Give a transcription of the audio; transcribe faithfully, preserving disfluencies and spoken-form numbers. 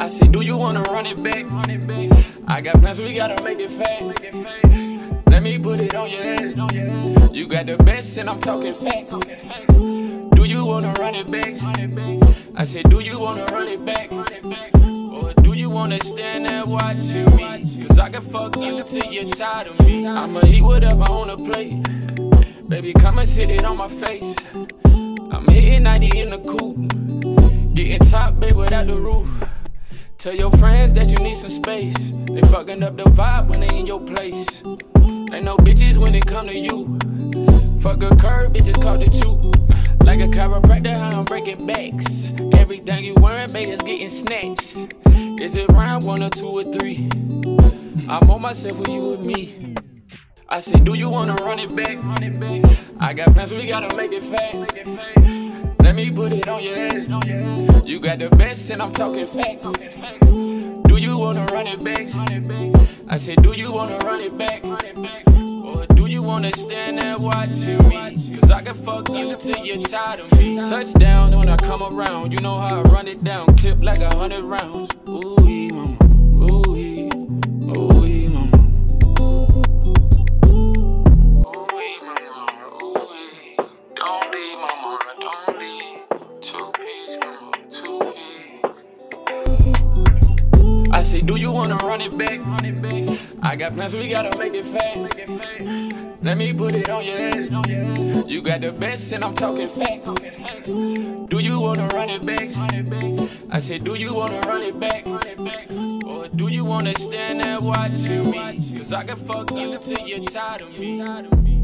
I said, do you wanna run it back? I got plans, we gotta make it fast. Let me put it on your head. You got the best and I'm talking facts. Do you wanna run it back? I said, do you wanna run it back? Or do you wanna stand there watching me? Cause I can fuck you till you're tired of me. I'ma eat whatever on the plate. Baby, come and sit it on my face. I'm hitting ninety in the coupe, getting top, babe, without the roof. Tell your friends that you need some space. They fucking up the vibe when they in your place. Ain't no bitches when it come to you. Fuck a curb, bitches call the juke. Like a chiropractor, how I'm breaking backs. Everything you wearing, babe, is getting snatched. Is it round one or two or three? I'm on myself with you with me. I said, do you wanna run it back? I got plans, we gotta make it fast. Let me put it on your head. You got the best and I'm talking facts. Do you wanna run it back? I said, do you wanna run it back? Or do you wanna stand there watching me? Cause I can fuck you till you're tired of me. Touchdown when I come around, you know how I run it down. Clip like a hundred rounds. Ooh-wee, mama. Ooh-wee. Ooh-wee, mama. I say, do you wanna run it back? I got plans, we gotta make it fast. Let me put it on your head. You got the best and I'm talking facts. Do you wanna run it back? I said, do you wanna run it back? Or do you wanna stand there watching me? Cause I can fuck you till you're tired of me.